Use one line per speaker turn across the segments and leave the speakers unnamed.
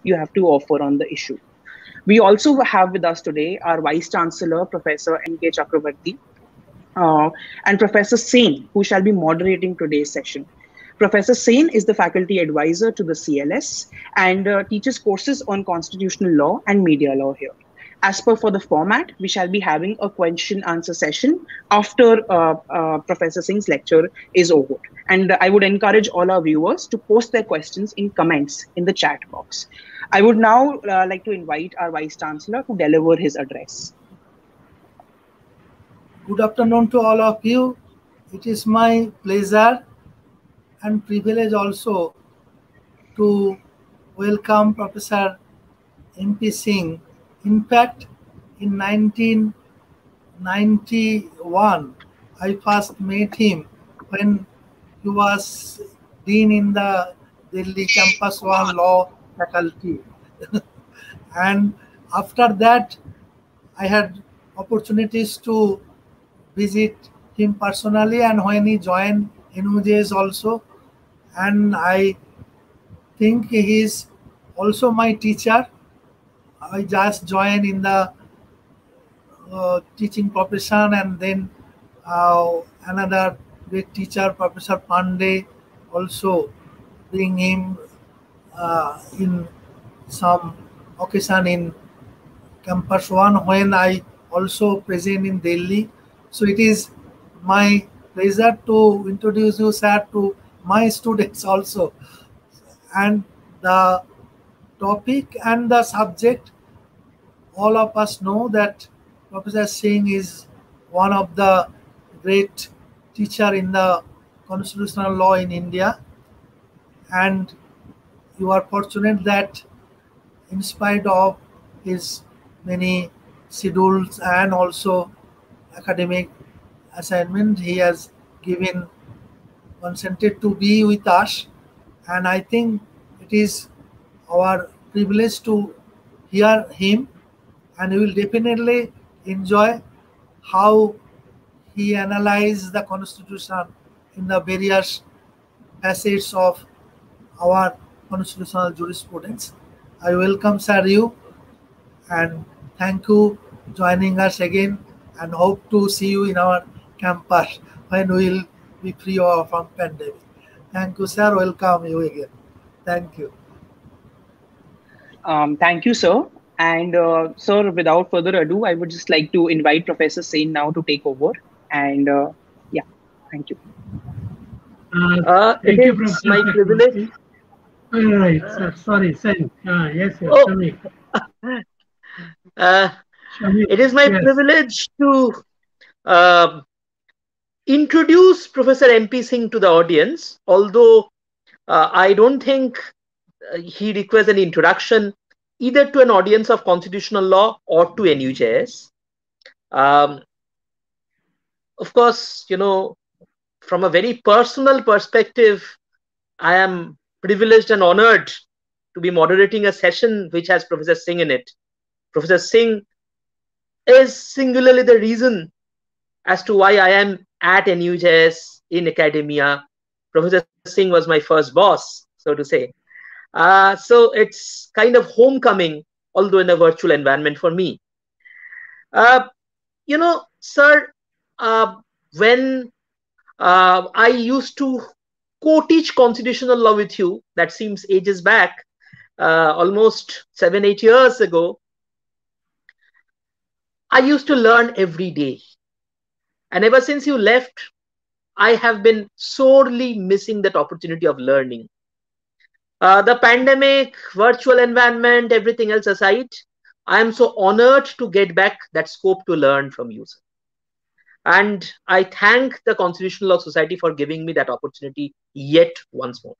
you have to offer on the issue. We also have with us today our Vice Chancellor, Professor N.K. Chakravarti, uh, and Professor Sen, who shall be moderating today's session. Professor Sen is the faculty advisor to the CLS and teaches courses on constitutional law and media law here. As per for the format, we shall be having a question answer session after Professor Singh's lecture is over. And I would encourage all our viewers to post their questions in comments in the chat box. I would now like to invite our Vice Chancellor to deliver his address.
Good afternoon to all of you. It is my pleasure and privilege also to welcome Professor MP Singh. In fact, in 1991, I first met him when he was dean in the Delhi Campus 1 Law Faculty. And after that, I had opportunities to visit him personally, and when he joined NUJS also, and I think he is also my teacher. I just joined in the teaching profession, and then another great teacher, Professor Pandey, also bring him in some occasion in Campus 1 when I also present in Delhi. So it is my pleasure to introduce you, sir, to my students also. And the topic and the subject, all of us know that Professor Singh is one of the great teacher in the constitutional law in India. And you are fortunate that in spite of his many schedules and also academic assignment, he has consented to be with us. And I think it is our privilege to hear him, and we will definitely enjoy how he analyzed the constitution in the various facets of our constitutional jurisprudence. I welcome, sir, you, and thank you joining us again, and hope to see you in our campus when we will be free from pandemic. Thank you, sir. Welcome you again. Thank you.
Thank you, sir. And sir, without further ado, I would just like to invite Professor Sen now to take over. And yeah, thank you.
It is my privilege.
Right, sir. Sorry, Sen. Yes, yes.
Oh.
Shamik.
It is my privilege to introduce Professor MP Singh to the audience, although I don't think he requires an introduction either to an audience of constitutional law or to NUJS. Of course, you know, from a very personal perspective, I am privileged and honored to be moderating a session which has Professor Singh in it. Professor Singh is singularly the reason as to why I am at NUJS in academia. Professor Singh was my first boss, so to say. So it's kind of homecoming, although in a virtual environment for me. You know, sir, when I used to co-teach constitutional law with you, that seems ages back, almost 7-8 years ago, I used to learn every day. And ever since you left, I have been sorely missing that opportunity of learning. The pandemic, virtual environment, everything else aside, I am so honored to get back that scope to learn from you, sir. And I thank the Constitutional Law Society for giving me that opportunity yet once more.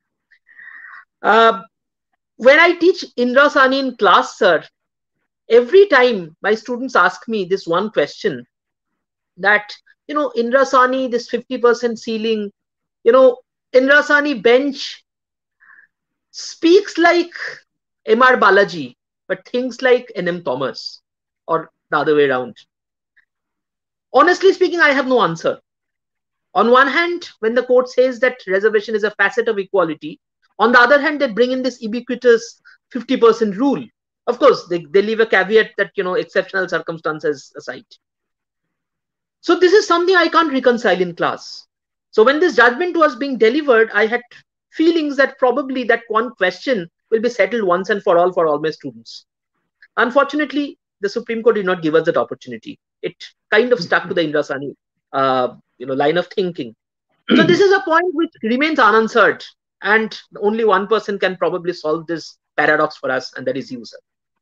When I teach Indra Sani in class, sir, every time my students ask me this one question, that, you know, Indra Sani, this 50% ceiling, you know, Indra Sani bench speaks like M.R. Balaji, but thinks like N.M. Thomas, or the other way around. Honestly speaking, I have no answer. On one hand, when the court says that reservation is a facet of equality, On the other hand, they bring in this ubiquitous 50% rule. Of course, they leave a caveat that, exceptional circumstances aside. So this is something I can't reconcile in class. So when this judgment was being delivered, I had feelings that probably that one question will be settled once and for all my students. Unfortunately, the Supreme Court did not give us that opportunity. It kind of stuck to the Indrasani, line of thinking. So this is a point which remains unanswered, and only one person can probably solve this paradox for us, and that is you, sir.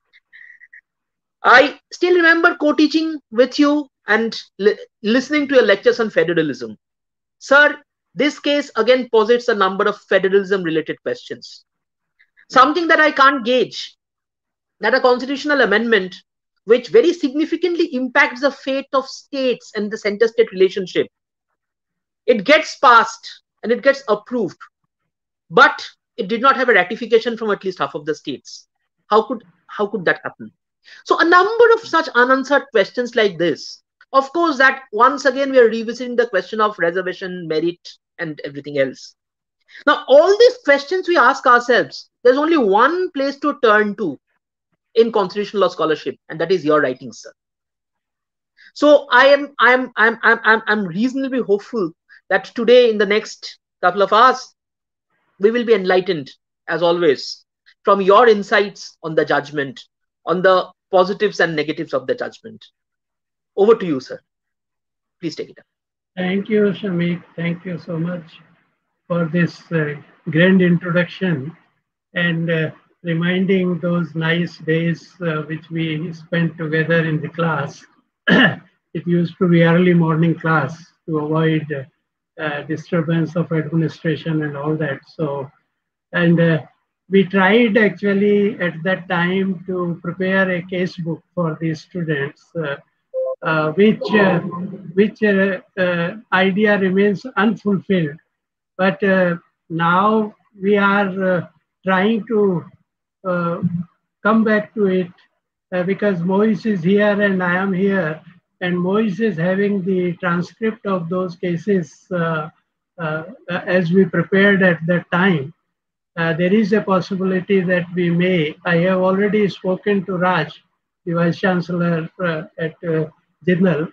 I still remember co-teaching with you and listening to your lectures on federalism. Sir, this case again posits a number of federalism-related questions. Something that I can't gauge, that a constitutional amendment which very significantly impacts the fate of states and the center-state relationship, it gets passed and it gets approved, but it did not have a ratification from at least half of the states. How could that happen? So a number of such unanswered questions like this. Of course, that once again we are revisiting the question of reservation, merit, and everything else. Now, all these questions we ask ourselves, there's only one place to turn to in constitutional law scholarship, and that is your writings, sir. So I'm reasonably hopeful that today, in the next couple of hours, we will be enlightened, as always, from your insights on the judgment, on the positives and negatives of the judgment. Over to you, sir. Please take it up.
Thank you, Shamik. Thank you so much for this grand introduction and reminding those nice days which we spent together in the class. It used to be early morning class to avoid disturbance of administration and all that. So, and we tried actually at that time to prepare a case book for these students, which idea remains unfulfilled. But now we are trying to come back to it because Moise is here and I am here, and Moise is having the transcript of those cases as we prepared at that time. There is a possibility that we may. I have already spoken to Raj, the Vice Chancellor at Jindal,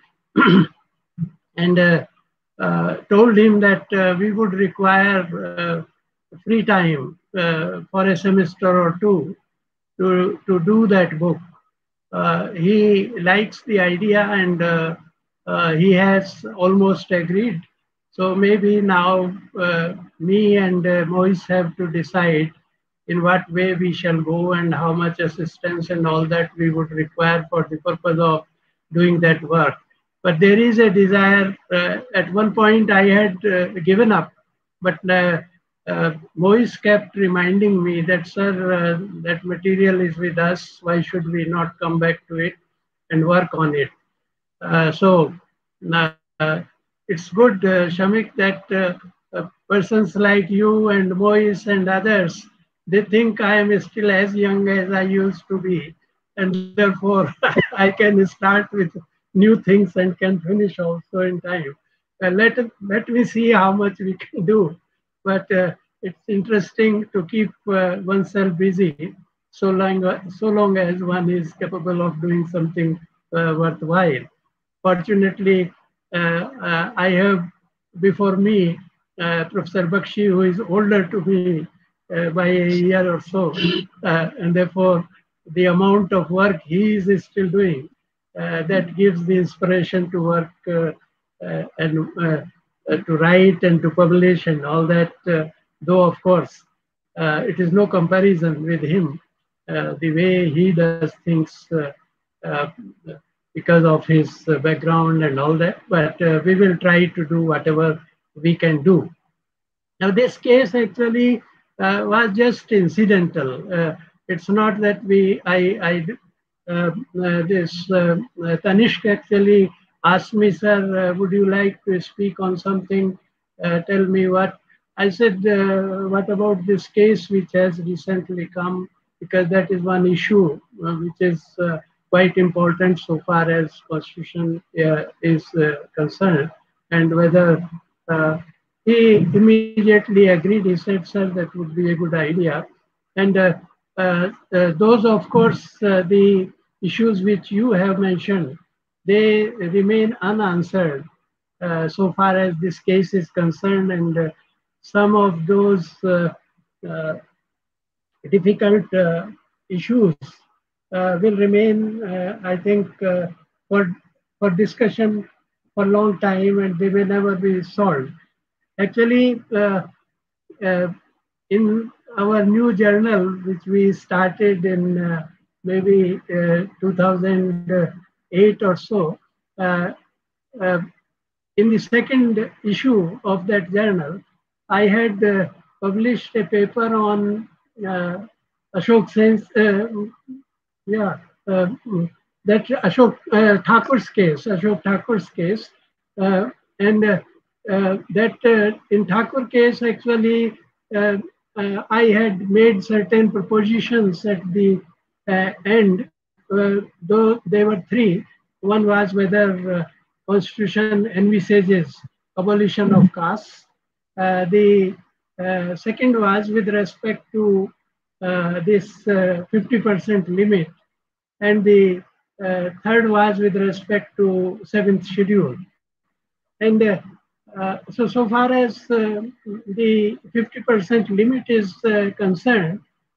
and told him that we would require free time for a semester or two to do that book. He likes the idea and he has almost agreed. So maybe now me and Moise have to decide in what way we shall go and how much assistance and all that we would require for the purpose of doing that work. But there is a desire. At one point I had given up, but Moise kept reminding me that, sir, that material is with us. Why should we not come back to it and work on it? So it's good, Shamik, that persons like you and Moise and others, they think I am still as young as I used to be. And therefore, I can start with new things and can finish also in time. Let me see how much we can do. But it's interesting to keep oneself busy so long as one is capable of doing something worthwhile. Fortunately, I have before me Professor Bakshi, who is older to me by a year or so, and therefore the amount of work he is still doing, that gives the inspiration to work and to write and to publish and all that, though of course it is no comparison with him, the way he does things because of his background and all that, but we will try to do whatever we can do. Now this case actually was just incidental. It's not that Tanishq actually asked me, sir, would you like to speak on something? Tell me what. I said, what about this case which has recently come? Because that is one issue which is quite important so far as Constitution is concerned, and whether he immediately agreed. He said, "Sir, that would be a good idea." And those, of course, the issues which you have mentioned, they remain unanswered so far as this case is concerned, and some of those uh, difficult issues will remain, I think, for discussion for a long time, and they may never be solved. Actually, uh, in our new journal, which we started in maybe 2008 or so, uh, uh, in the second issue of that journal, I had published a paper on Ashok Sen's, yeah, that Ashok Ashok Thakur's case, and that in Thakur case, actually, I had made certain propositions at the end, though there were three. One was whether Constitution envisages abolition of castes. The second was with respect to this 50% limit, and the third was with respect to 7th schedule. And so far as the 50% limit is concerned,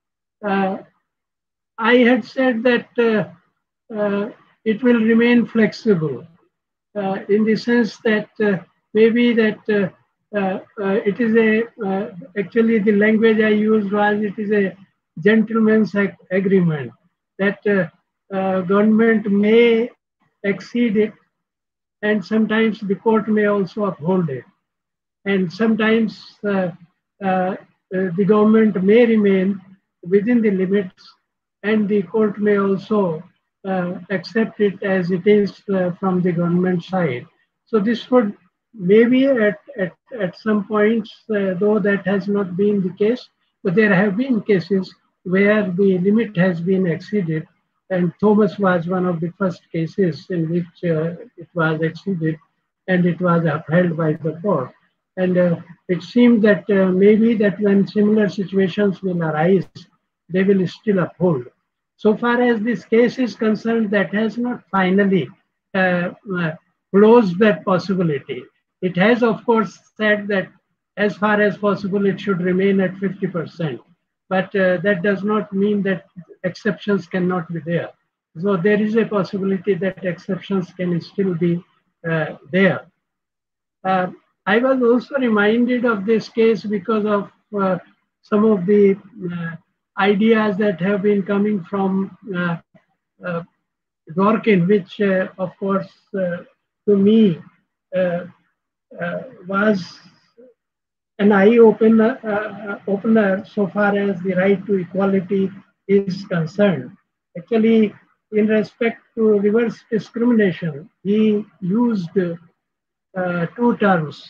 I had said that it will remain flexible in the sense that maybe that it is actually the language I used was it is a gentleman's agreement that government may exceed it, and sometimes the court may also uphold it. And sometimes the government may remain within the limits, and the court may also accept it as it is from the government side. So this would maybe at some points, though that has not been the case, but there have been cases where the limit has been exceeded, and Thomas was one of the first cases in which it was exceeded, and it was upheld by the court. And it seemed that maybe that when similar situations will arise, they will still uphold. So far as this case is concerned, that has not finally closed that possibility. It has, of course, said that as far as possible, it should remain at 50%. But that does not mean that exceptions cannot be there. So there is a possibility that exceptions can still be there. I was also reminded of this case because of some of the ideas that have been coming from Dworkin, which of course to me was an eye-opener so far as the right to equality is concerned. Actually, in respect to reverse discrimination, he used two terms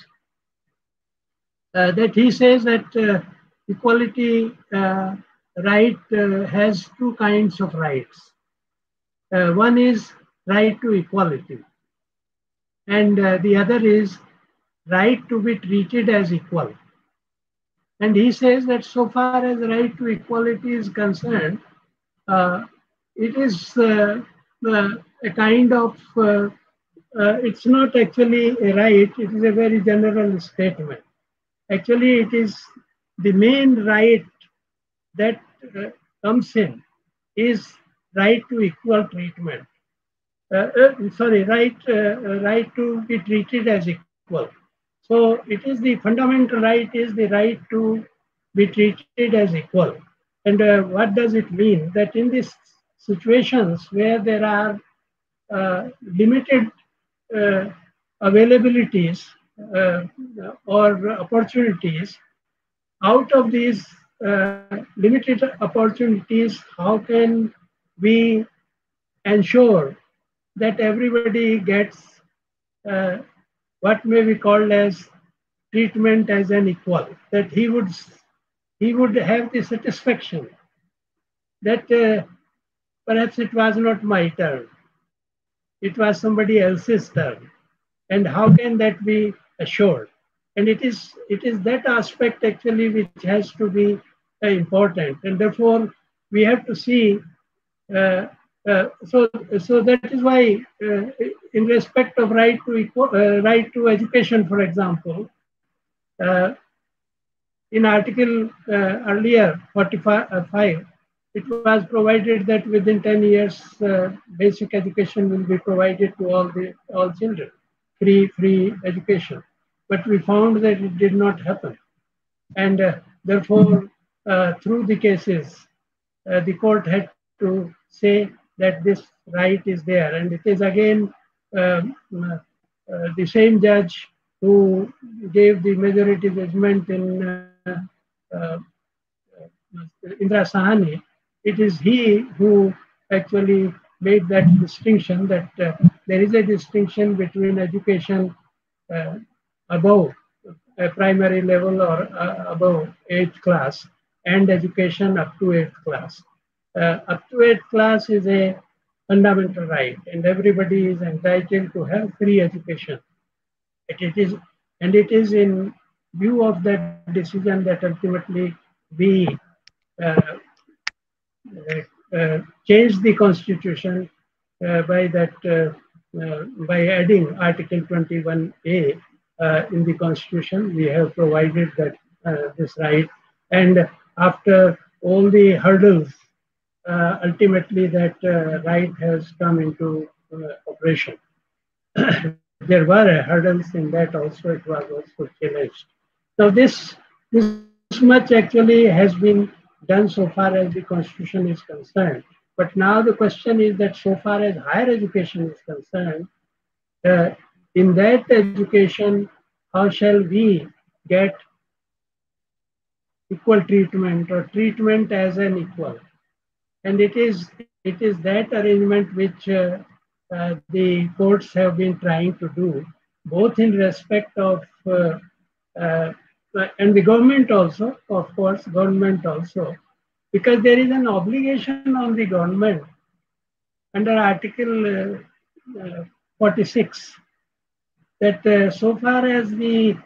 that he says that equality right has two kinds of rights. One is right to equality, and the other is right to be treated as equal. And he says that so far as right to equality is concerned, it is a kind of, it's not actually a right, it is a very general statement. Actually, it is the main right that comes in is right to equal treatment. Right to be treated as equal. So it is the fundamental right is the right to be treated as equal. And what does it mean? That in these situations where there are limited availabilities or opportunities, out of these limited opportunities, how can we ensure that everybody gets what may be called as treatment as an equal, that he would have the satisfaction that perhaps it was not my turn, it was somebody else's turn. And how can that be assured? And it is that aspect actually which has to be important, and therefore we have to see. So that is why, in respect of right to education, for example, in Article earlier 45, it was provided that within 10 years, basic education will be provided to all children, free education. But we found that it did not happen, and therefore, through the cases, the court had to say that this right is there, and it is again the same judge who gave the majority judgment in Indra Sahani. It is he who actually made that distinction, that there is a distinction between education above a primary level or above 8th class and education up to 8th class. Up to 8th class is a fundamental right, and everybody is entitled to have free education. It is in view of that decision that ultimately we changed the constitution by adding Article 21A in the constitution. We have provided that this right, and after all the hurdles, ultimately that right has come into operation. There were hurdles in that also, it was also challenged. Now this much actually has been done so far as the constitution is concerned. But now the question is that so far as higher education is concerned, in that education, how shall we get equal treatment or treatment as an equal? And it is that arrangement which the courts have been trying to do, both in respect of and the government also, of course, government also, because there is an obligation on the government under Article 46 that so far as the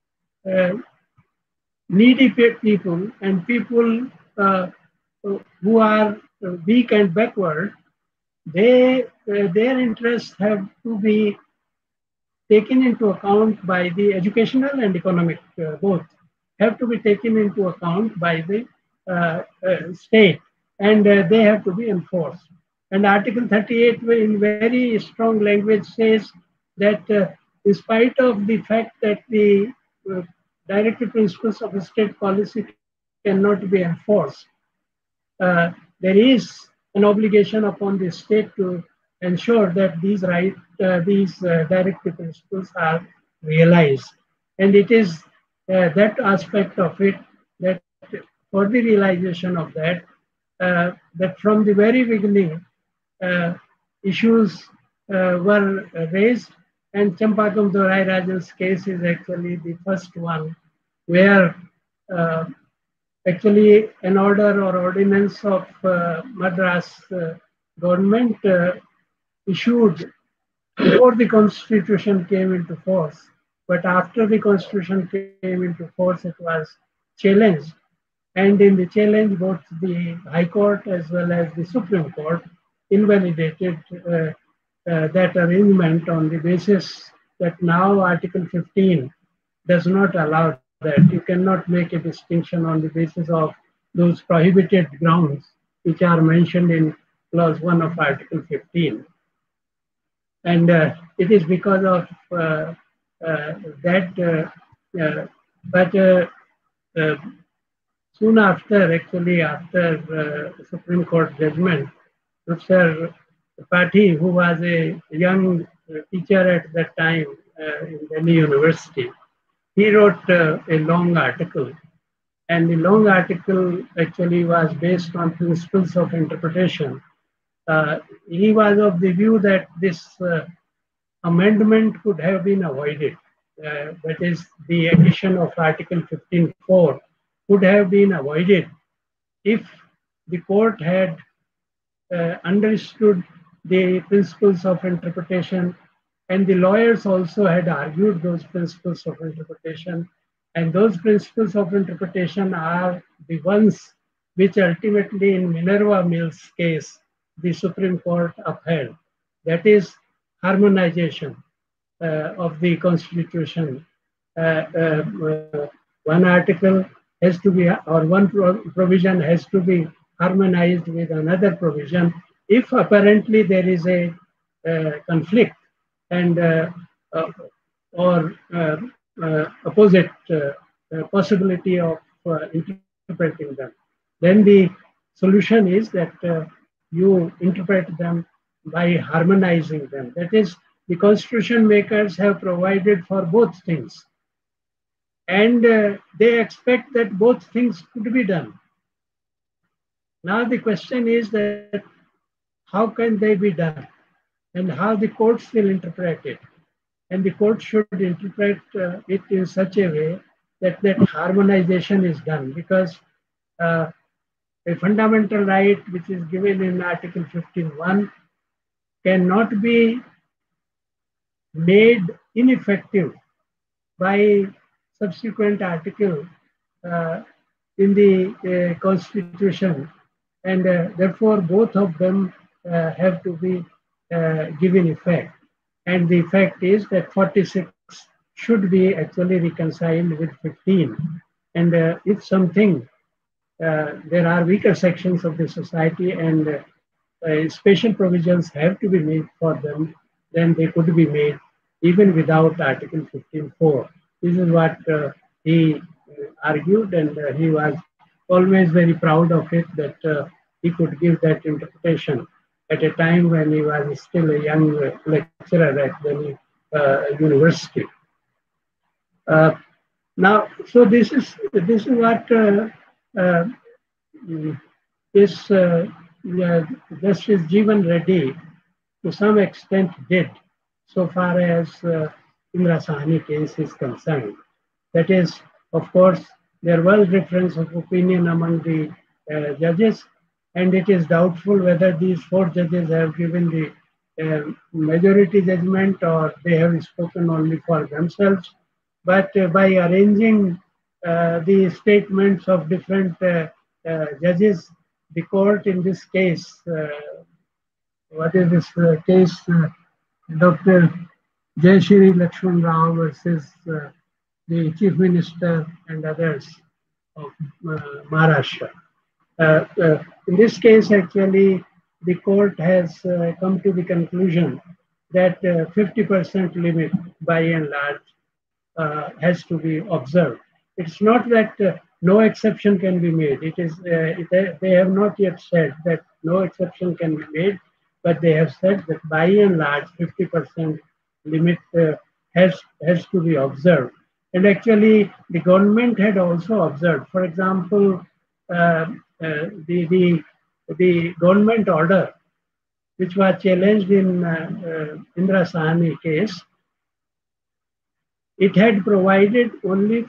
needy people and people who are weak and backward, their interests have to be taken into account by the educational and economic, both have to be taken into account by the state, and they have to be enforced. And Article 38 in very strong language says that in spite of the fact that the directive principles of state policy cannot be enforced, there is an obligation upon the state to ensure that these directive principles are realized. And it is that aspect of it that for the realization of that, that from the very beginning, issues were raised, and Champakam Dorai Rajan's case is actually the first one where actually an order or ordinance of Madras government issued before the constitution came into force, but after the constitution came into force, it was challenged. And in the challenge, both the High Court as well as the Supreme Court invalidated that arrangement on the basis that now Article 15 does not allow that. You cannot make a distinction on the basis of those prohibited grounds which are mentioned in Clause 1 of Article 15. And it is because of that, but soon after, actually after Supreme Court judgment, Professor Pathi, who was a young teacher at that time in Delhi University, he wrote a long article. And the long article actually was based on principles of interpretation. He was of the view that this amendment could have been avoided. That is, the addition of Article 15(4) could have been avoided if the court had understood the principles of interpretation And the lawyers also had argued those principles of interpretation. And those principles of interpretation are the ones which ultimately in Minerva Mills case, the Supreme Court upheld. That is harmonization of the Constitution. One article has to be, or one provision has to be harmonized with another provision if apparently there is a conflict and or opposite possibility of interpreting them. Then the solution is that you interpret them by harmonizing them. That is, the constitution makers have provided for both things. And they expect that both things could be done. Now the question is that how can they be done and how the courts will interpret it. And the court should interpret it in such a way that that harmonization is done, because a fundamental right which is given in Article 15(1) cannot be made ineffective by subsequent article in the Constitution, and therefore both of them have to be given effect. And the fact is that 46 should be actually reconciled with 15. And if something, there are weaker sections of the society and special provisions have to be made for them, then they could be made even without Article 15(4). This is what he argued, and he was always very proud of it, that he could give that interpretation at a time when he was still a young lecturer at the university. Now, so this is what this Justice Jeevan Reddy to some extent did, so far as Indira Sahni case is concerned. That is, of course, there was difference of opinion among the judges, and it is doubtful whether these 4 judges have given the majority judgment or they have spoken only for themselves. But by arranging the statements of different judges, the court in this case, what is this case, Dr. Jayashri Lakshman Rao versus the Chief Minister and others of Maharashtra. In this case, actually, the court has come to the conclusion that 50% limit by and large has to be observed. It's not that no exception can be made. It is they have not yet said that no exception can be made, but they have said that by and large 50% limit has to be observed. And actually, the government had also observed. For example, the government order, which was challenged in Indira Sahni case, it had provided only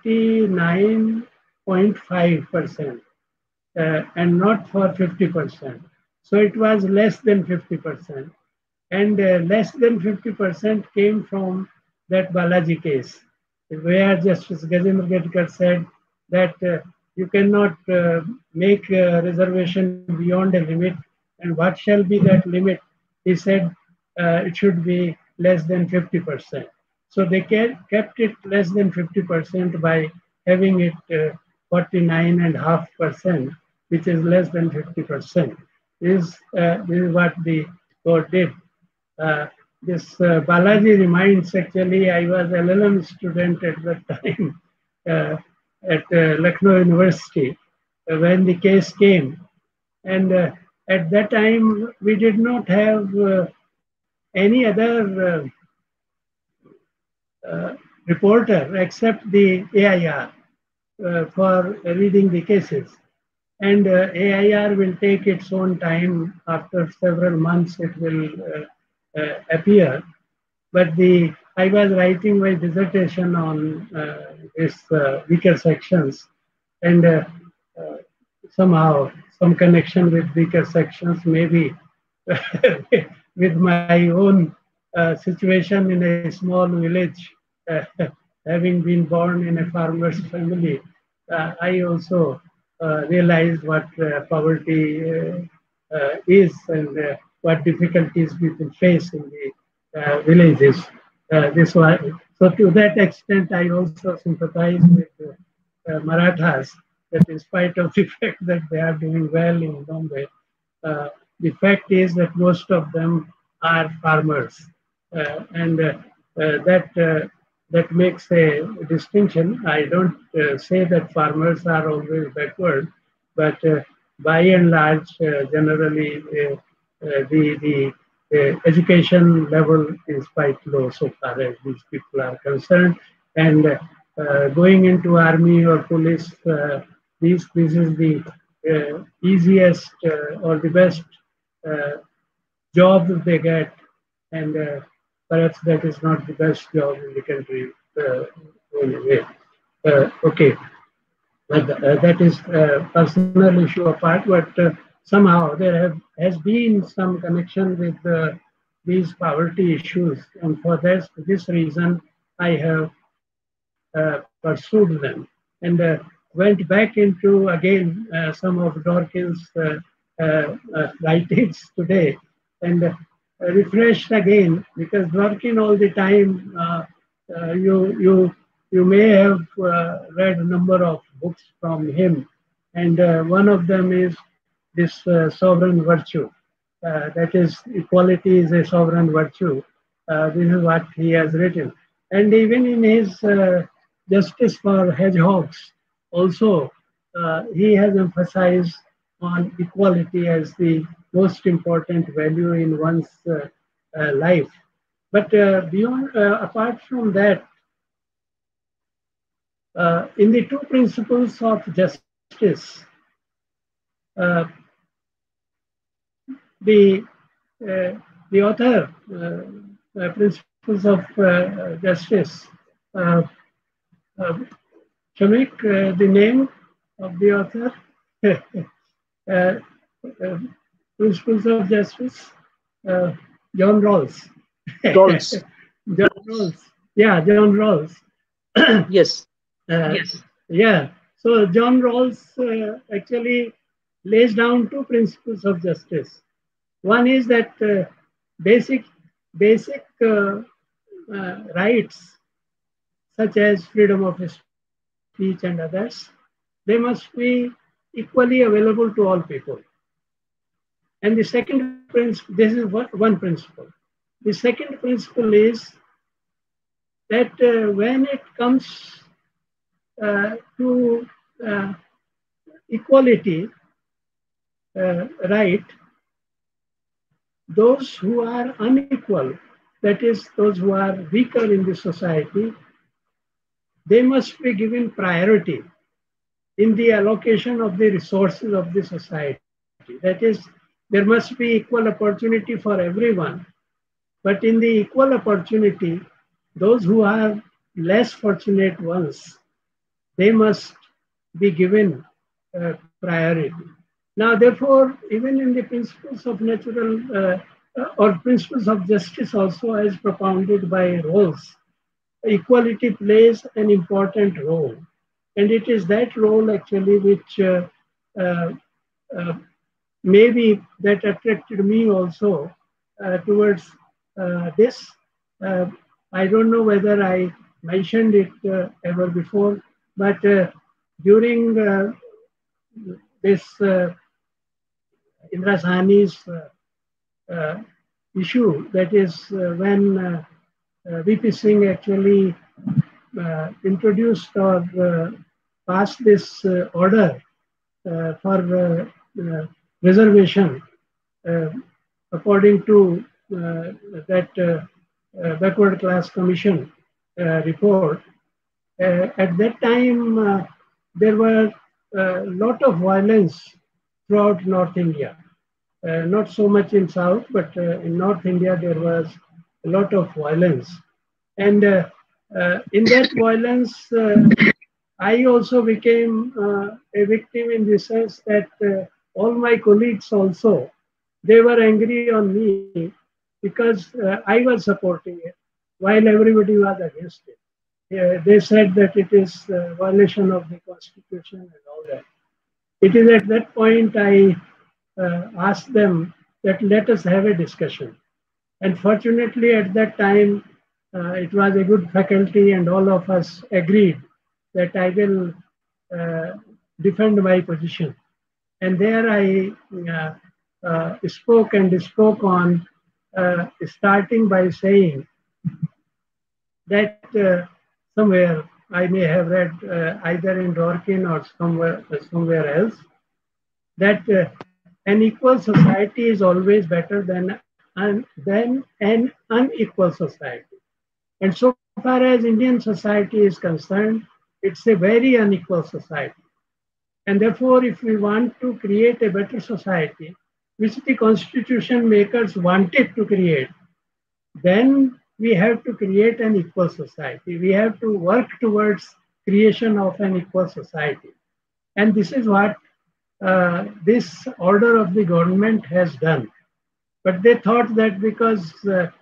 49.5% and not for 50%. So it was less than 50%. And less than 50% came from that Balaji case, where Justice Gajendra Gedkar said that you cannot make a reservation beyond a limit. And what shall be that limit? He said it should be less than 50%. So they kept it less than 50% by having it 49.5%, which is less than 50%. This is what the court did. This Balaji reminds, actually, I was an LLM student at that time at Lucknow University when the case came. And at that time, we did not have any other reporter except the AIR for reading the cases. And AIR will take its own time. After several months, it will appear. But I was writing my dissertation on this weaker sections, and somehow some connection with weaker sections, maybe with my own situation in a small village, having been born in a farmer's family, I also realized what poverty is and what difficulties people face in the villages. This one, so to that extent, I also sympathize with Marathas, that in spite of the fact that they are doing well in Bombay, the fact is that most of them are farmers, and that makes a distinction. I don't say that farmers are always backward, but by and large, generally, the education level is quite low so far as these people are concerned. And going into army or police, this is the easiest or the best job they get, and perhaps that is not the best job in the country anyway. Okay, but that is a personal issue apart, but somehow there has been some connection with these poverty issues, and for this reason I have pursued them, and went back into again some of Dworkin's writings today, and refreshed again, because Dworkin all the time, you may have read a number of books from him, and one of them is this sovereign virtue. That is, equality is a sovereign virtue. This is what he has written. And even in his Justice for Hedgehogs, also, he has emphasized on equality as the most important value in one's life. But beyond, apart from that, in the two principles of justice, the author, principles of justice, Shamik, the name of the author, principles of justice, John Rawls.
Rawls.
John Rawls. Yeah, John Rawls.
Yes.
Yes. Yeah. So John Rawls actually lays down two principles of justice. One is that basic rights, such as freedom of speech and others, they must be equally available to all people. And the second principle, this is one principle. The second principle is that when it comes to equality, right, those who are unequal, that is, those who are weaker in the society, they must be given priority in the allocation of the resources of the society. That is, there must be equal opportunity for everyone. But in the equal opportunity, those who are less fortunate ones, they must be given priority. Now, therefore, even in the principles of natural or principles of justice also, as propounded by Rawls, equality plays an important role. And it is that role actually which maybe that attracted me also towards this. I don't know whether I mentioned it ever before, but during this Indira Sahni's issue, that is when VP Singh actually introduced or passed this order for reservation according to that backward class commission report. At that time, there were a lot of violence throughout North India. Not so much in South, but in North India, there was a lot of violence. And in that violence, I also became a victim in the sense that all my colleagues also, they were angry on me because I was supporting it while everybody was against it. They said that it is a violation of the constitution and all that. It is at that point I asked them that let us have a discussion. And fortunately at that time, it was a good faculty and all of us agreed that I will defend my position. And there I spoke on starting by saying that somewhere I may have read either in Dworkin or somewhere else that an equal society is always better than an unequal society. And so far as Indian society is concerned, it's a very unequal society. And therefore, if we want to create a better society, which the constitution makers wanted to create, then we have to create an equal society. We have to work towards creation of an equal society. And this is what this order of the government has done. But they thought that because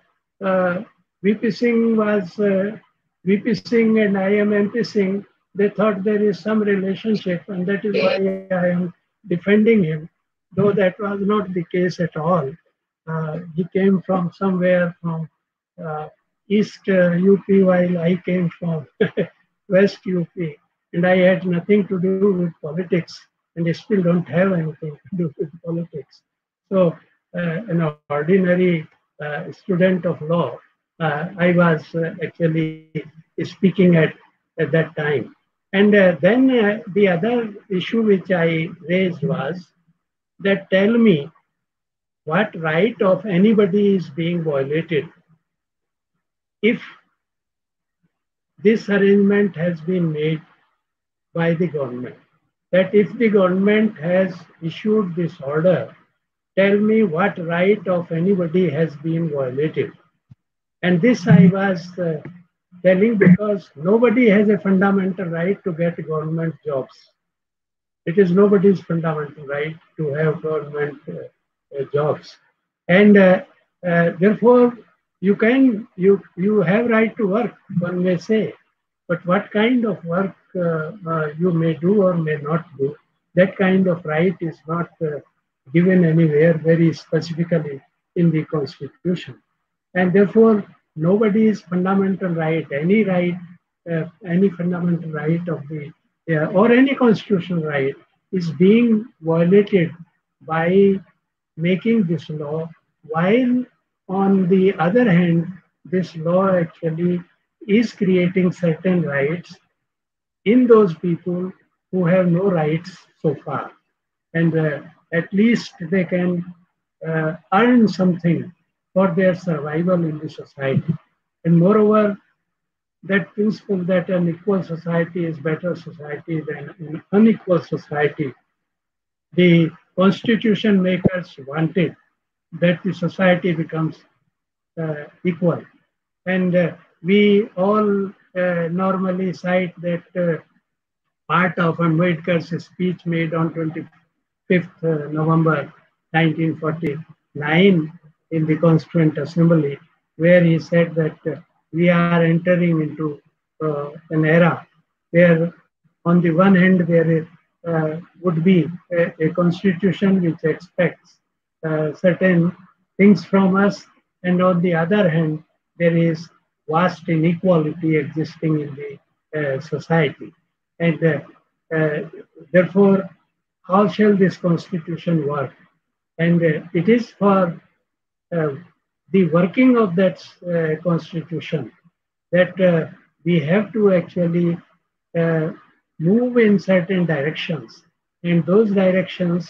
VP Singh was VP Singh and I am MP Singh, they thought there is some relationship, and that is why I am defending him, though that was not the case at all. He came from somewhere from East UP, while I came from West UP, and I had nothing to do with politics, and I still don't have anything to do with politics. So, an ordinary student of law, I was actually speaking at that time. And then the other issue which I raised was that tell me what right of anybody is being violated if this arrangement has been made by the government. That if the government has issued this order, tell me what right of anybody has been violated. And this I was telling because nobody has a fundamental right to get government jobs. It is nobody's fundamental right to have government jobs. And therefore, you have right to work, one may say, but what kind of work you may do or may not do, that kind of right is not given anywhere very specifically in the Constitution. And therefore, nobody's fundamental right, any fundamental right of the, or any constitutional right is being violated by making this law, while on the other hand, this law actually is creating certain rights in those people who have no rights so far. And at least they can earn something for their survival in the society. And moreover, that principle that an equal society is better society than an unequal society, the constitution makers wanted that the society becomes equal. And we all normally cite that part of Ambedkar's speech made on 25th November 1949 in the Constituent Assembly, where he said that we are entering into an era where on the one hand there would be a constitution which expects certain things from us, and on the other hand there is vast inequality existing in the society. And therefore, how shall this constitution work? And it is for the working of that constitution that we have to actually move in certain directions, and those directions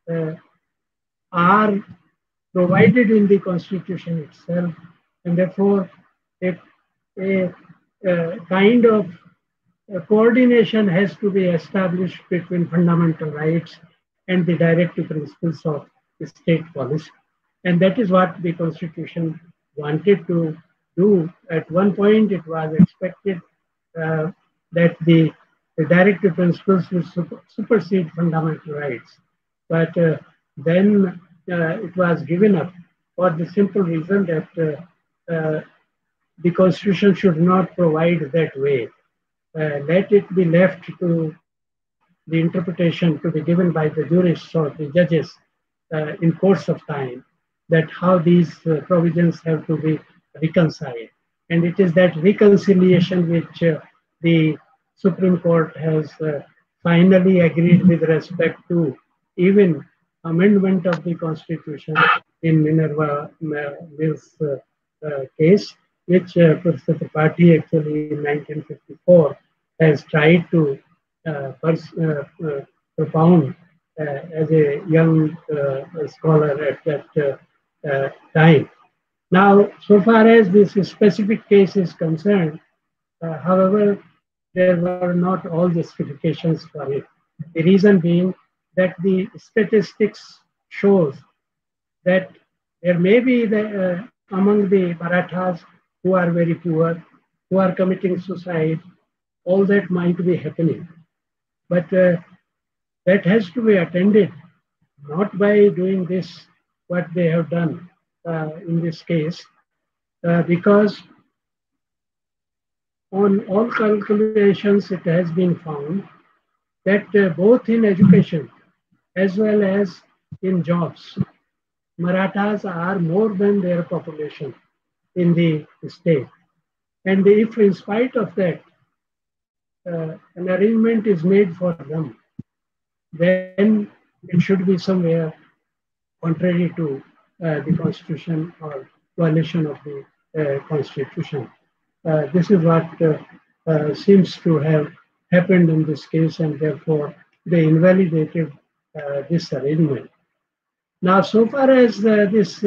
are provided in the constitution itself, and therefore a kind of coordination has to be established between fundamental rights and the directive principles of state policy. And that is what the Constitution wanted to do. At one point, it was expected that the directive principles will supersede fundamental rights. But then it was given up. for the simple reason that the Constitution should not provide that way. Let it be left to the interpretation to be given by the jurists or the judges in course of time, that how these provisions have to be reconciled. And it is that reconciliation which the Supreme Court has finally agreed with respect to even amendment of the Constitution in Minerva Mills case, which Professor Tripathi actually in 1954 has tried to propound as a young scholar at that time. Now, so far as this specific case is concerned, however, there were not all justifications for it. The reason being that the statistics shows that there may be among the Marathas who are very poor, who are committing suicide, all that might be happening. But that has to be attended not by doing this, what they have done in this case, because on all calculations it has been found that both in education as well as in jobs, Marathas are more than their population in the state. And if in spite of that, an arrangement is made for them, then it should be somewhere contrary to the Constitution or violation of the Constitution. This is what seems to have happened in this case, and therefore they invalidated this arrangement. Now, so far as this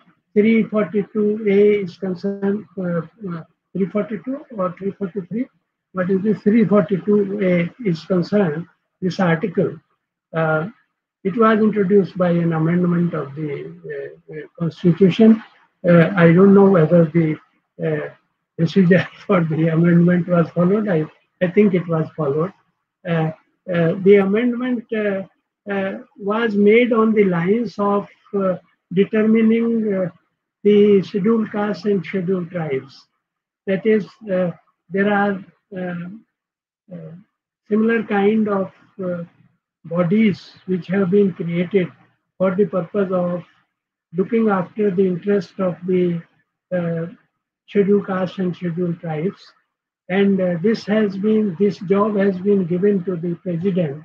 342A is concerned, 342 or 343, what is this 342A is concerned, this article, it was introduced by an amendment of the Constitution. I don't know whether the procedure for the amendment was followed. I think it was followed. The amendment was made on the lines of determining the scheduled castes and scheduled tribes. That is, there are similar kind of bodies which have been created for the purpose of looking after the interest of the scheduled castes and scheduled tribes. And this job has been given to the president,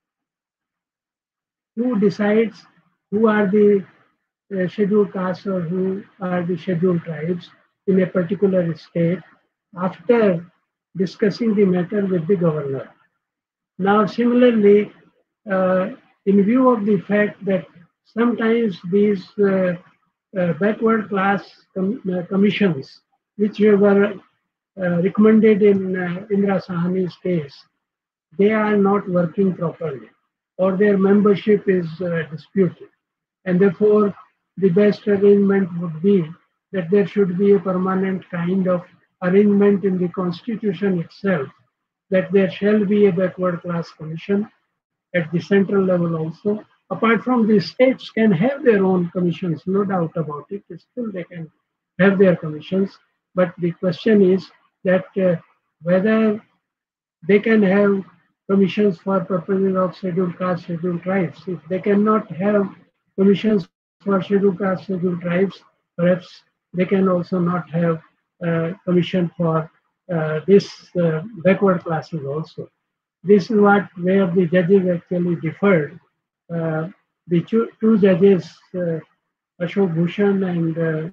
who decides who are the scheduled castes or who are the scheduled tribes in a particular state after discussing the matter with the governor. Now, similarly, in view of the fact that sometimes these backward class commissions, which were recommended in Indira Sahani's case, they are not working properly, or their membership is disputed. And therefore, the best arrangement would be that there should be a permanent kind of arrangement in the Constitution itself, that there shall be a backward class commission at the central level also. Apart from the states can have their own commissions, no doubt about it, still they can have their commissions. But the question is that whether they can have commissions for purposes of scheduled castes, scheduled tribes. If they cannot have commissions for scheduled castes, scheduled tribes, perhaps they can also not have commission for this backward classes also. This is where the judges actually differed. The two judges, Ashok Bhushan and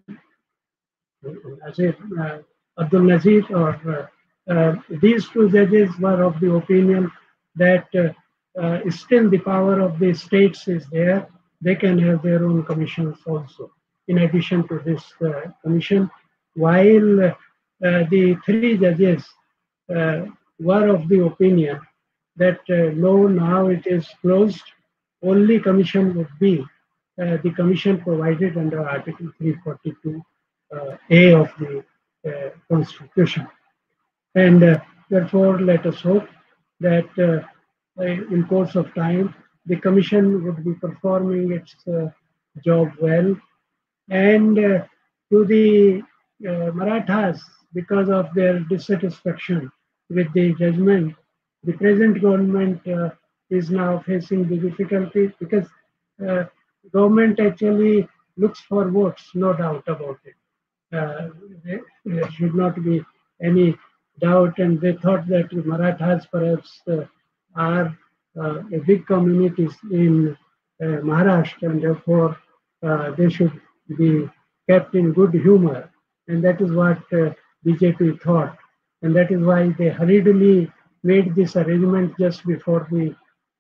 Abdul Nazir, these two judges were of the opinion that still the power of the states is there. They can have their own commissions also, in addition to this commission, while the three judges were of the opinion that no, now it is closed. Only commission would be the commission provided under Article 342A of the Constitution. And therefore, let us hope that in course of time, the commission would be performing its job well, And to the Marathas, because of their dissatisfaction with the judgment, the present government is now facing the difficulty because uh, government actually looks for votes, no doubt about it. There should not be any doubt, and they thought that the Marathas perhaps are a big communities in Maharashtra, and therefore they should be kept in good humor, and that is what BJP thought, and that is why they hurriedly made this arrangement just before the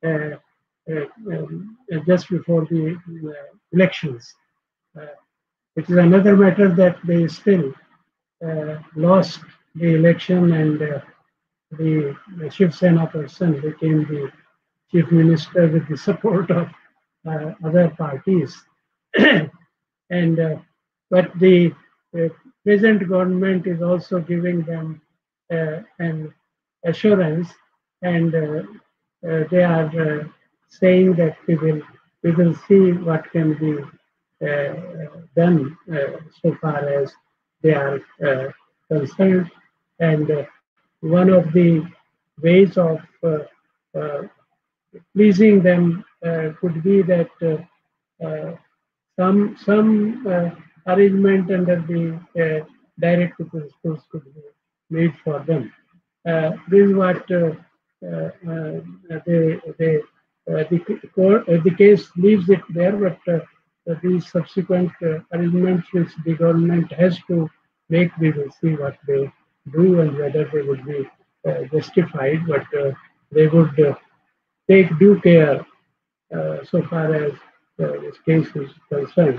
elections. It is another matter that they still lost the election, and the Shiv Sena person became the chief minister with the support of other parties. And but the present government is also giving them an assurance, and they are saying that we will see what can be done so far as they are concerned. And one of the ways of pleasing them could be that some arrangement under the direct principles could be made for them. This is what the case leaves it there, but these subsequent arrangements which the government has to make, we will see what they do and whether they would be justified, but they would take due care so far as this case is concerned.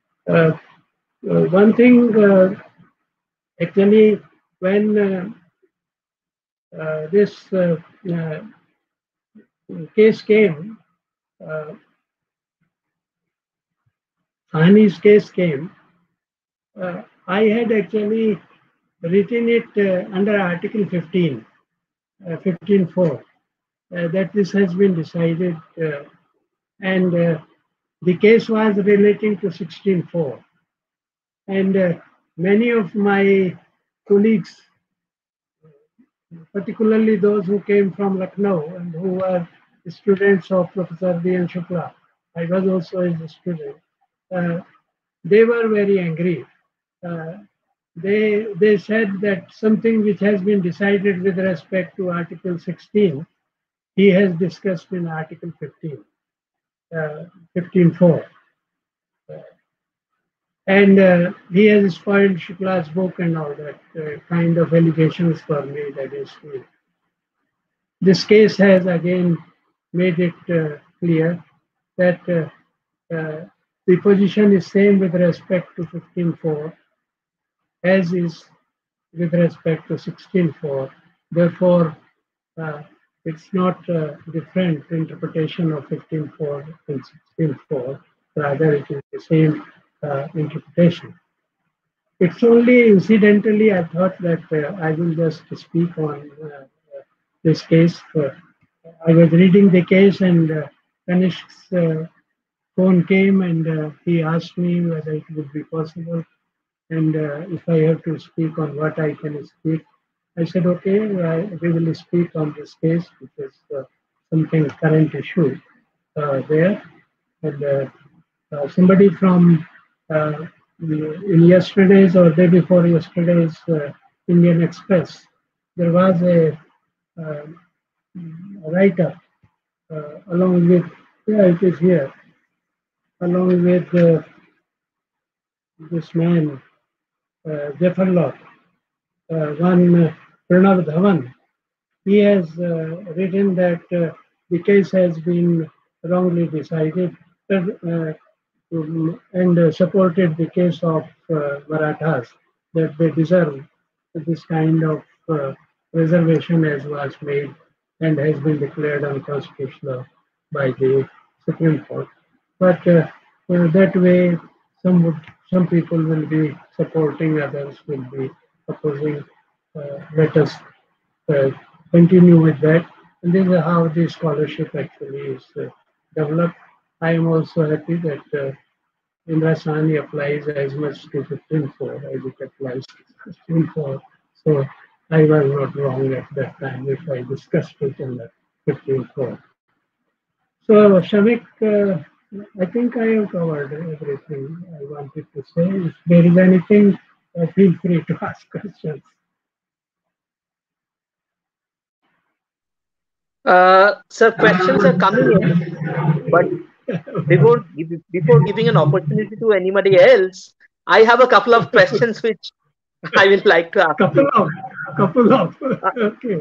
One thing, actually, when this case came, Sahni's case came, I had actually written it under Article 15, 15.4, that this has been decided, and the case was relating to 16.4. And many of my colleagues, particularly those who came from Lucknow and who were students of Professor D.N. Shukla, I was also a student, they were very angry. They said that something which has been decided with respect to Article 16, he has discussed in Article 15, 15.4. And he has spoiled Shukla's book and all that kind of allegations were made against me. This case has again made it clear that the position is same with respect to 15.4 as is with respect to 16.4. Therefore, it's not a different interpretation of 15.4 and 16.4. Rather, it is the same interpretation. It's only incidentally I thought that I will just speak on this case. I was reading the case, and Kanishk's phone came, and he asked me whether it would be possible, and if I have to speak on what I can speak. I said, okay, we will speak on this case, which is something current issue there. And somebody from in yesterday's or day before yesterday's Indian Express, there was a write-up along with, it is here, along with this man, Jafarlal, one Pranav Dhawan. He has written that the case has been wrongly decided and supported the case of Marathas, that they deserve this kind of reservation as was made and has been declared unconstitutional by the Supreme Court. But that way, some people will be supporting, others will be opposing. Let us continue with that. And this is how the scholarship actually is developed. I am also happy that Indra Sahni applies as much to 15.4 as it applies to 15.4. So I was not wrong at that time if I discussed it in the 15.4. So Shamik, I think I have covered everything I wanted to say. If there is anything, feel free to ask questions.
Sir, questions are coming in, but before giving an opportunity to anybody else, I have a couple of questions which I will like to ask you.
Couple of, okay.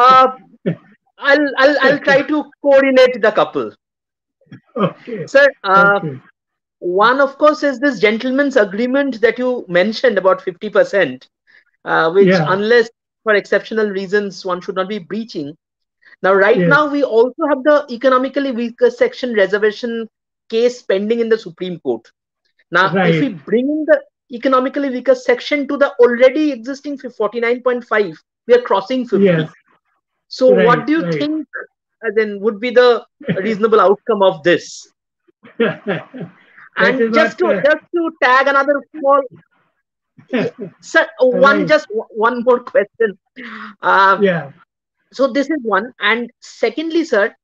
I'll try to coordinate the couple.
Okay.
Sir,
Okay.
one of course is this gentleman's agreement that you mentioned about 50%, which
Yeah.
unless for exceptional reasons one should not be breaching. Now, right
Yes.
now we also have the economically weaker section reservation case pending in the Supreme Court. Now, if we
Right.
bring in the economically weaker section to the already existing 49.5, we are crossing 50.
Yes.
So,
Right,
what do you
right.
think then would be the reasonable outcome of this? And just to tag another small, sir,
Right.
just one more question.
Yeah.
So this is one, and secondly, sir,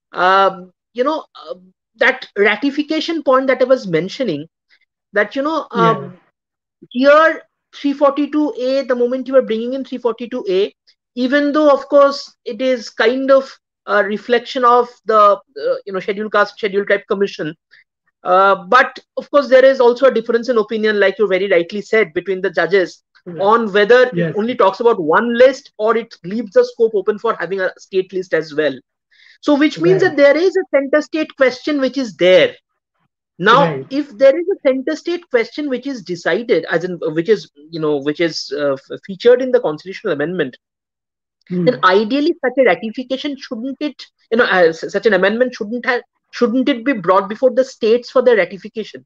that ratification point that I was mentioning, that
Yeah.
here 342A, the moment you are bringing in 342A, even though of course it is kind of a reflection of the scheduled caste scheduled tribe commission, but of course there is also a difference in opinion, like you very rightly said, between the judges on whether it
Yes.
only talks about one list or it leaves the scope open for having a state list as well. So which means
Right.
that there is a center state question which is there. Now,
Right.
if there is a center state question which is decided, as in which is featured in the constitutional amendment, then ideally such a ratification shouldn't it, such an amendment shouldn't it be brought before the states for their ratification?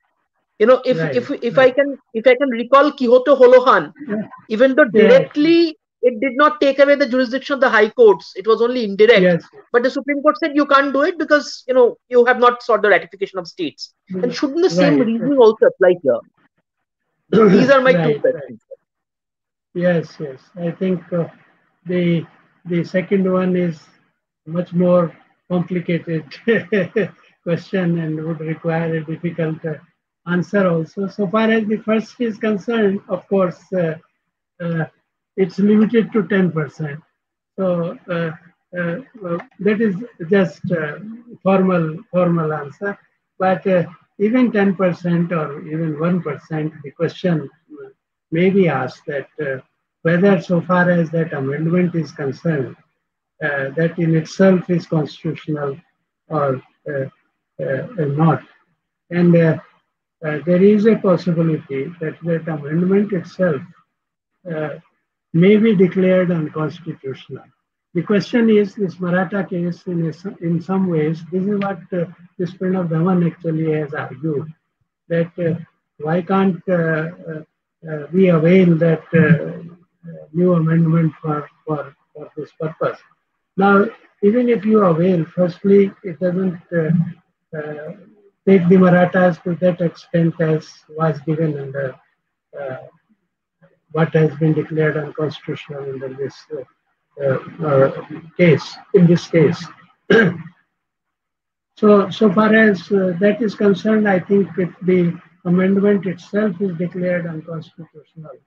If I can recall Kyoto Holohan, even though directly it did not take away the jurisdiction of the high courts, it was only indirect.
Yes.
But the Supreme Court said you can't do it because you have not sought the ratification of states. And shouldn't the same reasoning also apply here? These are my two questions.
Yes, yes. I think the second one is much more complicated question and would require a difficult answer also. So far as the first is concerned, of course, it's limited to 10%. So that is just formal answer. But even 10% or even 1%, the question may be asked that whether so far as that amendment is concerned, that in itself is constitutional or not. And there is a possibility that that amendment itself may be declared unconstitutional. The question is, this Maratha case, in some ways, this is what this Pranav Dhawan actually has argued, that why can't we avail that new amendment for this purpose? Now, even if you avail, firstly, it doesn't take the Marathas to that extent as was given under what has been declared unconstitutional in this case. In this case, so far as that is concerned, I think if the amendment itself is declared unconstitutional,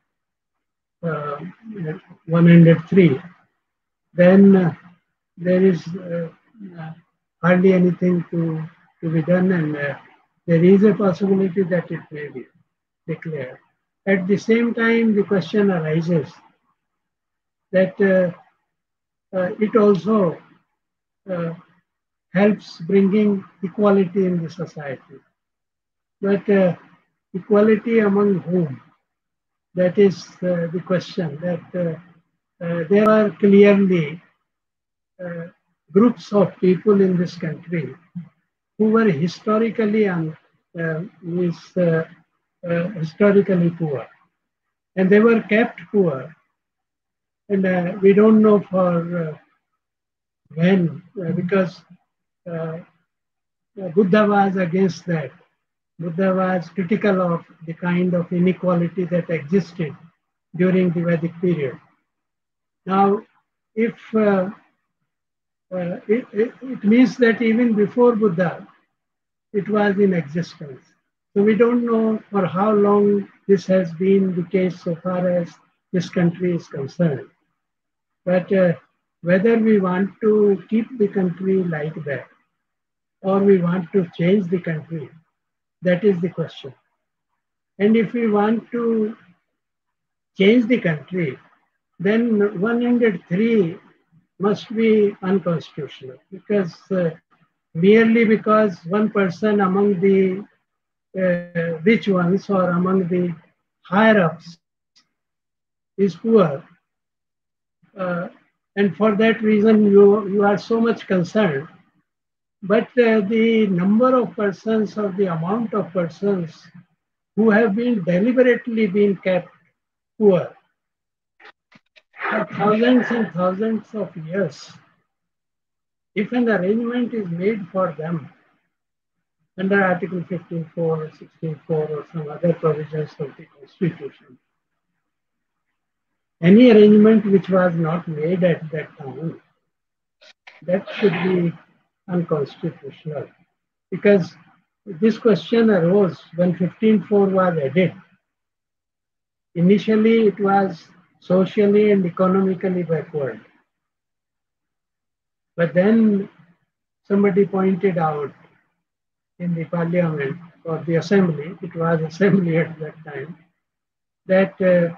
103, then there is hardly anything to be done, and there is a possibility that it may be declared. At the same time, the question arises that it also helps bringing equality in the society. But equality among whom? That is the question. That there are clearly groups of people in this country who were historically historically poor, and they were kept poor, and we don't know for when, because Buddha was against that. Buddha was critical of the kind of inequality that existed during the Vedic period. Now, if it means that even before Buddha, it was in existence. So we don't know for how long this has been the case so far as this country is concerned. But whether we want to keep the country like that or we want to change the country, that is the question. And if we want to change the country, then 103 must be unconstitutional, because merely because one person among the rich ones or among the higher ups is poor, and for that reason you are so much concerned. But the number of persons or the amount of persons who have been deliberately been kept poor for thousands and thousands of years, if an arrangement is made for them under Article 15.4 or 16.4 or some other provisions of the Constitution, any arrangement which was not made at that time, that should be unconstitutional. Because this question arose when 15.4 was added. Initially, it was socially and economically backward. But then somebody pointed out in the parliament or the assembly, it was assembly at that time, that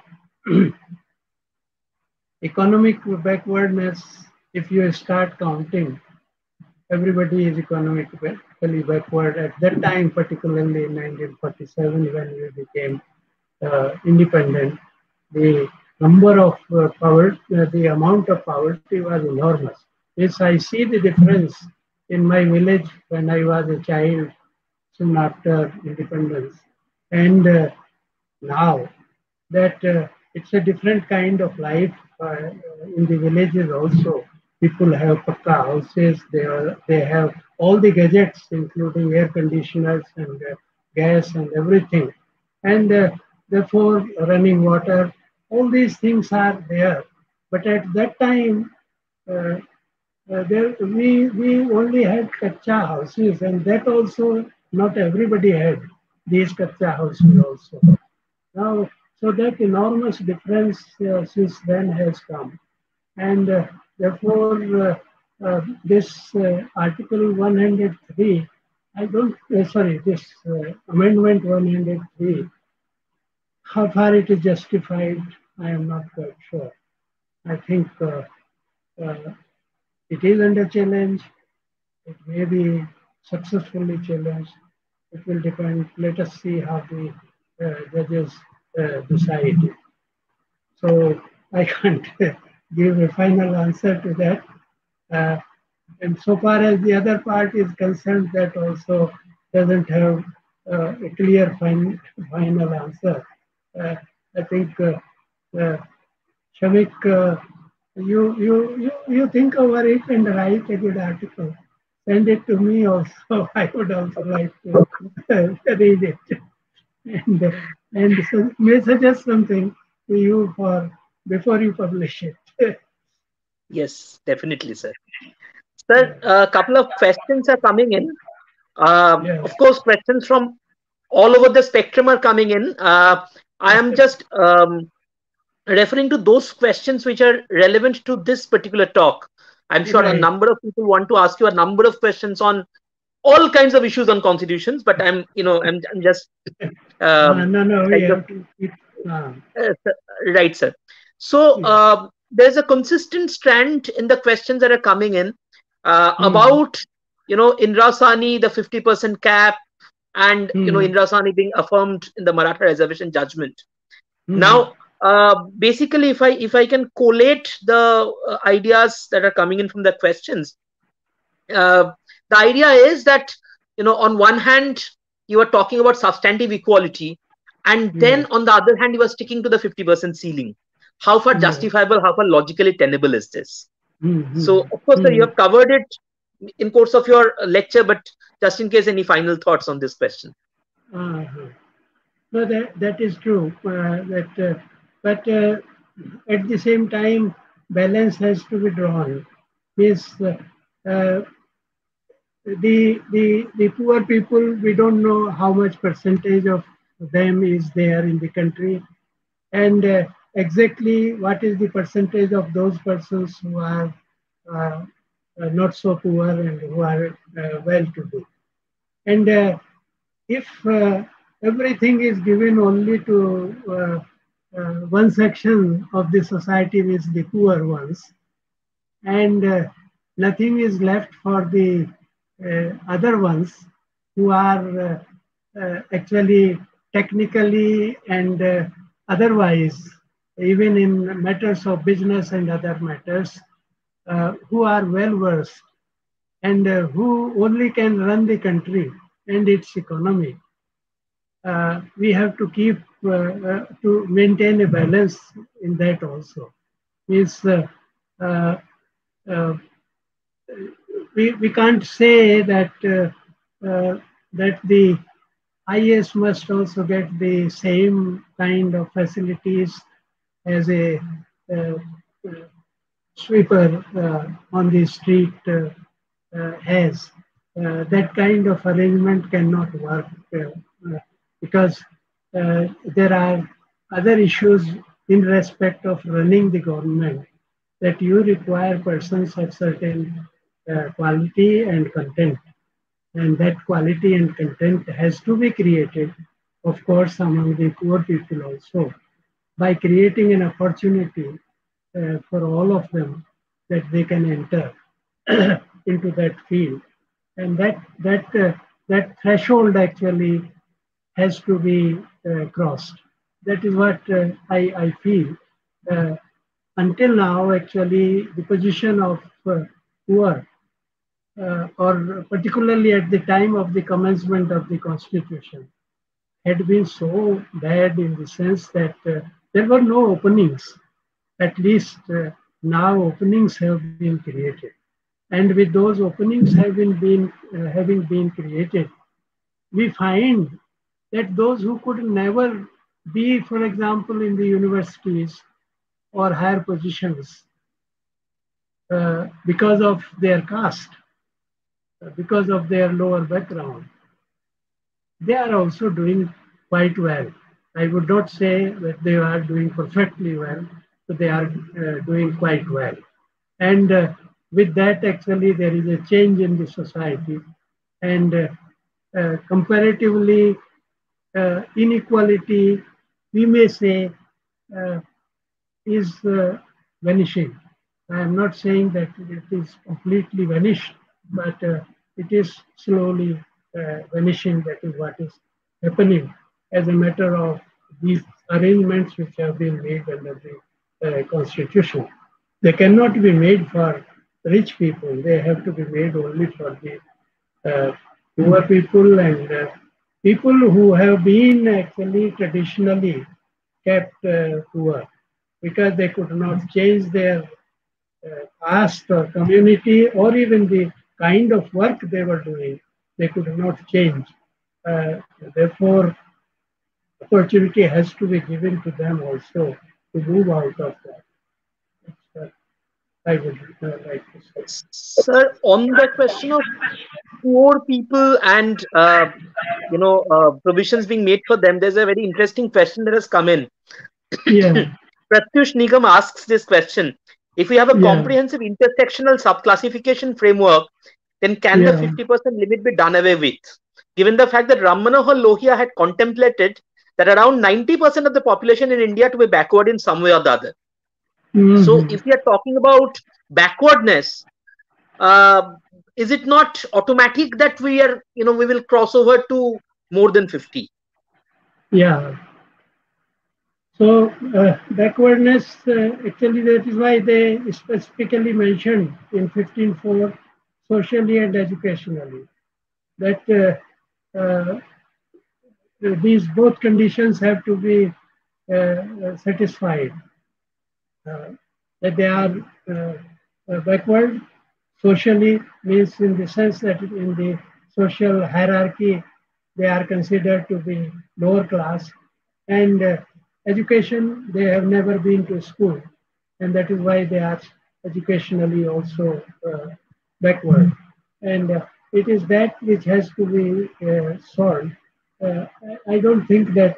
economic backwardness, if you start counting, everybody is economically backward. At that time, particularly in 1947, when we became independent, the number of poverty, the amount of poverty was enormous. Yes, I see the difference in my village when I was a child, soon after independence, and now that it's a different kind of life in the villages also. People have pakka houses, they have all the gadgets, including air conditioners and gas and everything. And therefore, running water, all these things are there. But at that time, we only had kacha houses, and that also not everybody had these kacha houses also. Now, so that enormous difference since then has come, and therefore this Article 103, I don't, this Amendment 103, how far it is justified, I am not quite sure. I think it is under challenge. It may be successfully challenged. It will depend. Let us see how the judges decide. So I can't give a final answer to that. And so far as the other part is concerned, that also doesn't have a clear final answer. I think Shamik, you think over it and write a good article. Send it to me also. I would also like to read it. And so may suggest something to you for before you publish it.
Yes, definitely, sir. Sir, a couple of questions are coming in.
Yes.
Of course, questions from all over the spectrum are coming in. I am just referring to those questions which are relevant to this particular talk. I'm sure a number of people want to ask you a number of questions on all kinds of issues on constitutions, but I'm just right, sir. So there's a consistent strand in the questions that are coming in about Indira Sahni, the 50% cap, and Indira Sahni being affirmed in the Maratha reservation judgment. Now, basically, if I can collate the ideas that are coming in from the questions, the idea is that on one hand you are talking about substantive equality, and then on the other hand you are sticking to the 50% ceiling. How far justifiable, how far logically tenable is this? So of course, sir, you have covered it in course of your lecture, but just in case, any final thoughts on this question?
Uh-huh. No, that is true. But at the same time, balance has to be drawn. Means the poor people, we don't know how much percentage of them is there in the country, and exactly what is the percentage of those persons who are uh, not so poor and who are well-to-do. And if everything is given only to one section of the society, which the poor ones, and nothing is left for the other ones who are actually technically and otherwise, even in matters of business and other matters, who are well versed and who only can run the country and its economy. We have to keep to maintain a balance in that also. Means uh, uh, we can't say that that the IAS must also get the same kind of facilities as a uh, sweeper on the street has. That kind of arrangement cannot work because there are other issues in respect of running the government that you require persons of certain quality and content. And that quality and content has to be created, of course, among the poor people also, by creating an opportunity for all of them that they can enter into that field. And that threshold actually has to be crossed. That is what I feel. Until now, actually, the position of poor, or particularly at the time of the commencement of the Constitution, had been so bad in the sense that there were no openings. At least now openings have been created. And with those openings having been created, we find that those who could never be, for example, in the universities or higher positions because of their caste, because of their lower background, they are also doing quite well. I would not say that they are doing perfectly well, but they are doing quite well. And with that, actually, there is a change in the society. And comparatively, inequality, we may say, is vanishing. I am not saying that it is completely vanished, but it is slowly vanishing. That is what is happening as a matter of these arrangements which have been made under the Constitution. They cannot be made for rich people. They have to be made only for the poor people and people who have been actually traditionally kept poor because they could not change their caste or community or even the kind of work they were doing. They could not change. Therefore, opportunity has to be given to them also to move out of that. I would like to say.
Sir, on the question of poor people and provisions being made for them, there's a very interesting question that has come in.
Yeah.
Pratyush Nigam asks this question. If we have a comprehensive intersectional subclassification framework, then can the 50% limit be done away with? Given the fact that Ram Manohar Lohia had contemplated that around 90% of the population in India to be backward in some way or the other.
Mm-hmm.
So if we are talking about backwardness, is it not automatic that we will cross over to more than 50?
Yeah. So backwardness, actually that is why they specifically mentioned in 15.4 socially and educationally that these both conditions have to be satisfied. That they are backward socially means in the sense that in the social hierarchy they are considered to be lower class. And education, they have never been to school. And that is why they are educationally also backward. And it is that which has to be solved. I don't think that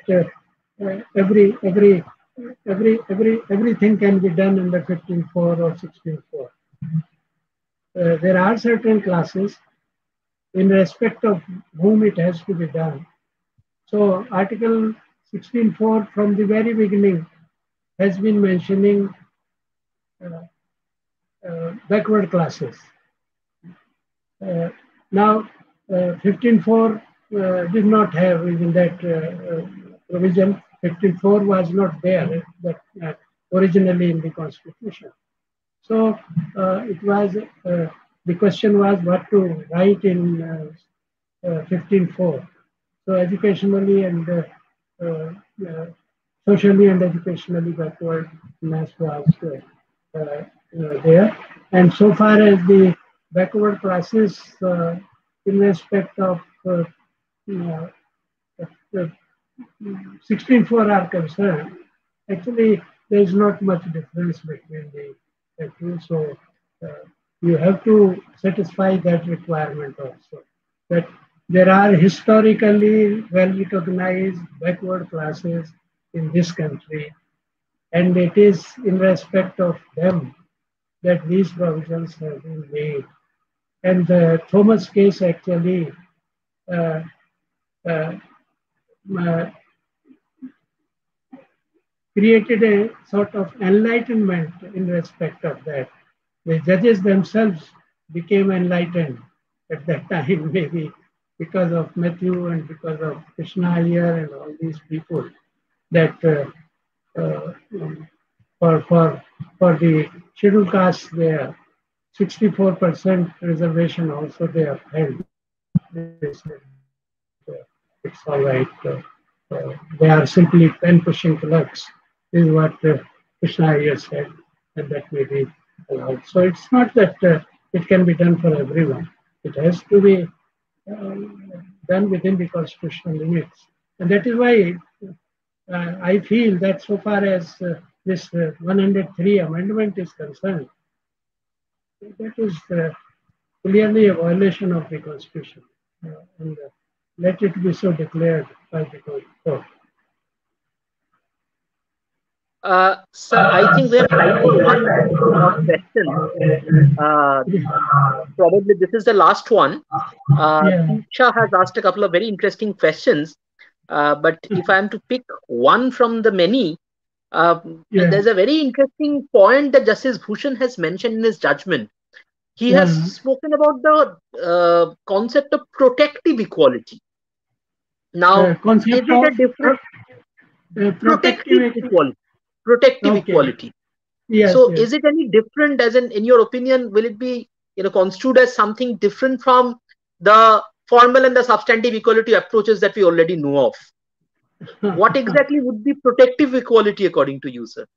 everything can be done under 15.4 or 16.4. There are certain classes in respect of whom it has to be done. So Article 16.4 from the very beginning has been mentioning backward classes. Now 15.4 did not have even that provision. 15.4 was not there that originally in the Constitution. So it was the question was what to write in 15.4. So educationally and socially and educationally backwardness was there. And so far as the backward classes in respect of 16.4 are concerned, actually there is not much difference between the two. So you have to satisfy that requirement also. That there are historically well-recognized backward classes in this country, and it is in respect of them that these provisions have been made. And the Thomas case actually created a sort of enlightenment in respect of that. The judges themselves became enlightened at that time, maybe because of Matthew and because of Krishna Iyer and all these people, that for the scheduled castes there, 64% reservation also they have held. It's all right. They are simply pen pushing clerks, is what Krishna Iyer said, and that may be allowed. So it's not that it can be done for everyone. It has to be done within the constitutional limits. And that is why I feel that so far as this 103 amendment is concerned, that is clearly a violation of the Constitution. And let it be so declared by the court.
Sir, I think we have time for one question. Probably this is the last one. Tisha has asked a couple of very interesting questions. But if I am to pick one from the many, there's a very interesting point that Justice Bhushan has mentioned in his judgment. He has spoken about the concept of protective equality. Now, is it a different protective equality? Protective equality. So, is it any different? As in your opinion, will it be construed as something different from the formal and the substantive equality approaches that we already know of? What exactly would be protective equality according to you, sir?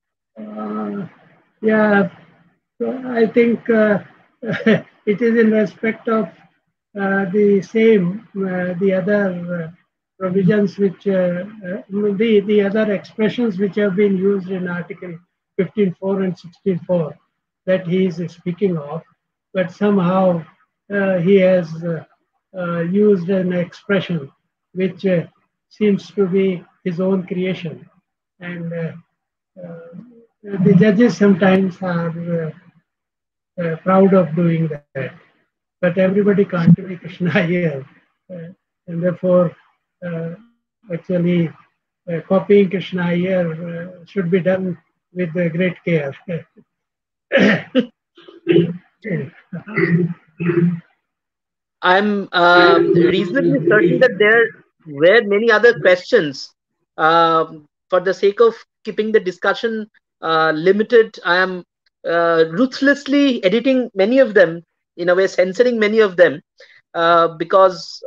I think it is in respect of the same, the other provisions which, the other expressions which have been used in Article 15.4 and 16.4 that he is speaking of, but somehow he has used an expression which seems to be his own creation. And the judges sometimes are proud of doing that, but everybody can't be Krishna Iyer, and therefore actually copying Krishna Iyer should be done with great care.
I'm reasonably certain that there were many other questions. For the sake of keeping the discussion limited, I am ruthlessly editing many of them, in a way censoring many of them, because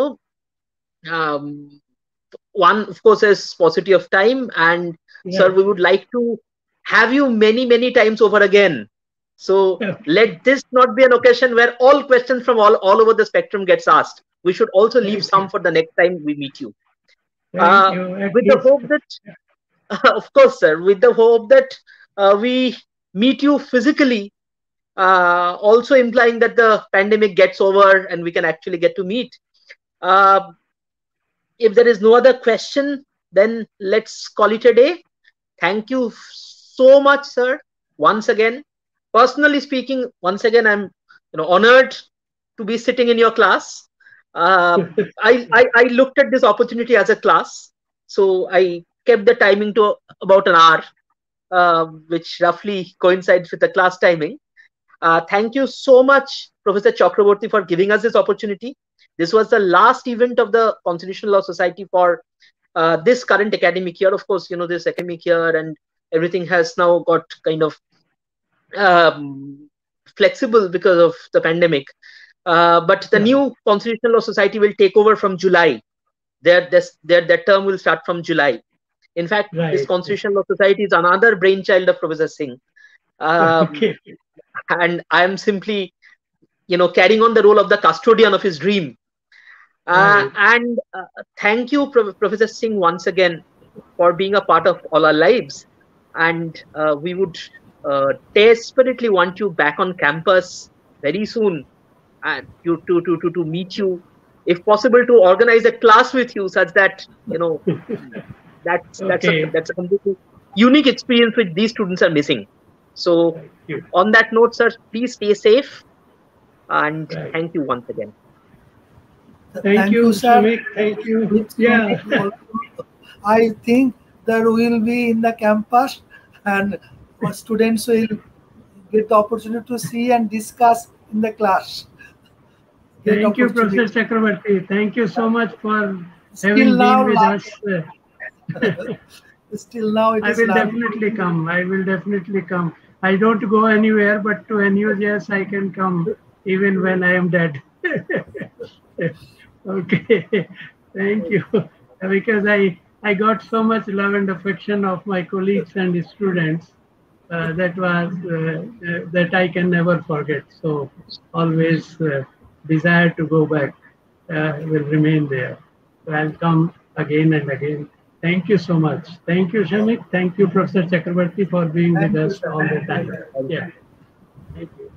one, of course, is paucity of time, and sir, we would like to have you many times over again. So let this not be an occasion where all questions from all over the spectrum gets asked. we should also leave some for the next time we meet you.
Thank you.
With the hope that, of course, sir, with the hope that we meet you physically, also implying that the pandemic gets over and we can actually get to meet. If there is no other question, then let's call it a day. Thank you so much, sir. Once again, personally speaking, once again, I'm honored to be sitting in your class. I looked at this opportunity as a class, so I kept the timing to about an hour, which roughly coincides with the class timing. Thank you so much, Professor Chakraborty, for giving us this opportunity. This was the last event of the Constitutional Law Society for this current academic year. Of course, this academic year and everything has now got kind of flexible because of the pandemic. But the new Constitutional Law Society will take over from July. Their term will start from July. In fact, this Constitutional Law Society is another brainchild of Professor Singh. And I am simply, carrying on the role of the custodian of his dream. And thank you, Professor Singh, once again for being a part of all our lives. And we would desperately want you back on campus very soon, and to meet you, if possible, to organize a class with you, such that that's a completely unique experience which these students are missing. So, on that note, sir, please stay safe, and thank you once again.
Thank you, sir. Thank you. Yeah.
I think there will be in the campus, and students will get the opportunity to see and discuss in the class.
Thank you, Professor Chakraborty. Thank you so much for having been with us.
Still now,
I will definitely come. I will definitely come. I don't go anywhere, but to NUJS I can come even when I am dead. Okay, thank you. Because I got so much love and affection of my colleagues and students that I can never forget. So always desire to go back will remain there. So I'll come again and again. Thank you so much. Thank you, Shamik. Thank you, Professor Chakraborty, for being with us all the time. Yeah. Thank you.